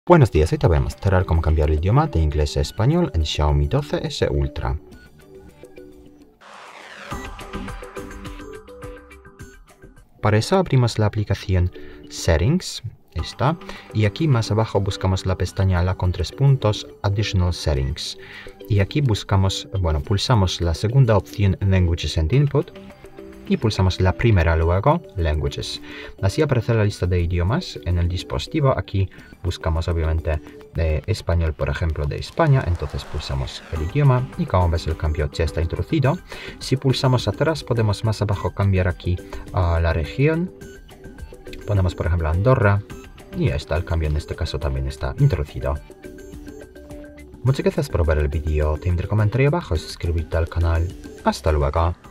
Buenos días, hoy te voy a mostrar cómo cambiar el idioma de inglés a español en Xiaomi 12S Ultra. Para eso abrimos la aplicación Settings, esta, y aquí más abajo buscamos la pestaña con 3 puntos, Additional Settings. Y aquí pulsamos la segunda opción Languages and Input, y pulsamos la primera luego, Languages. Así aparece la lista de idiomas en el dispositivo. Aquí buscamos obviamente de español, por ejemplo, de España. Entonces pulsamos el idioma y como ves el cambio ya está introducido. Si pulsamos atrás podemos más abajo cambiar aquí a la región. Ponemos por ejemplo Andorra y ya está, el cambio en este caso también está introducido. Muchas gracias por ver el vídeo. Te invito a comentar abajo y suscribirte al canal. Hasta luego.